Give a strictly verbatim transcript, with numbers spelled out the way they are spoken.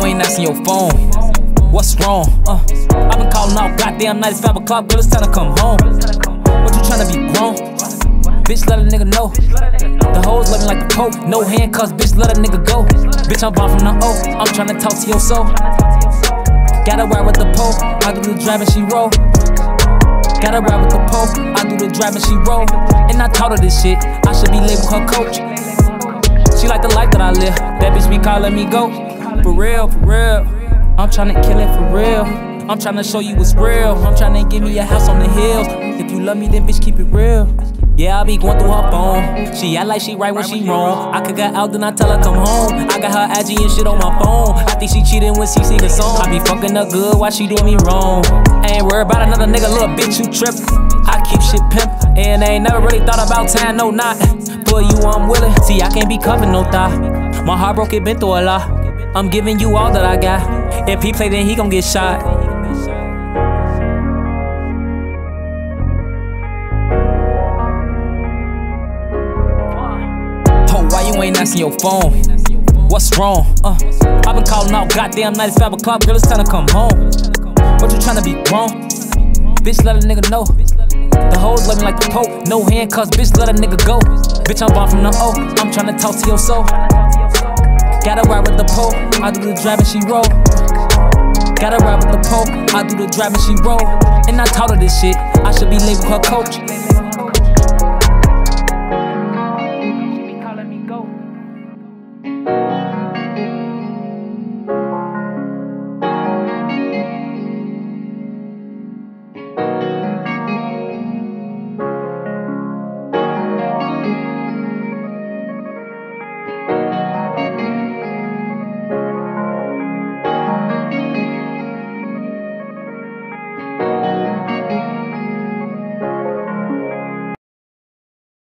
ain't answering your phone. What's wrong? Uh, I've been calling out goddamn night, it's five o'clock, girl, it's time to come home. What you tryna be grown? Bitch, let a nigga know. The hoes love me like the Pope. No handcuffs, bitch, let a nigga go. Bitch, I'm born from the O. I'm tryna talk to your soul. Gotta ride with the pole. I do the drive and she roll. Gotta ride with the pole. I do the drive and she roll. And I taught her this shit. I should be labeled her coach. She like the life that I live. That bitch be calling me go. For real, for real. I'm tryna kill it for real. I'm tryna show you what's real. I'm tryna give me a house on the hills. If you love me, then bitch, keep it real. Yeah, I be going through her phone. She act like she right when she wrong. I could get out, then I tell her come home. I got her I G and shit on my phone. I think she cheating when she sing a song. I be fucking her good while she doing me wrong. I ain't worried about another nigga, little bitch, you trippin'. I keep shit pimp, and I ain't never really thought about time, no not. For you, I'm willing. See, I can't be covered, no thigh. My heart broke, it been through a lot. I'm giving you all that I got. If he play, then he gon' get shot. Why you ain't answering your phone? What's wrong? Uh, I've been calling out goddamn night, it's five o'clock, girl, it's time to come home. What you tryna be grown? Bitch, let a nigga know. The hoes love me like the Pope. No handcuffs, bitch, let a nigga go. Bitch, I'm born from the O. I'm tryna talk to your soul. Gotta ride with the pole. I do the drive and she roll. Gotta ride with the pole. I do the drive and she roll. And I taught her this shit. I should be labeled her coach.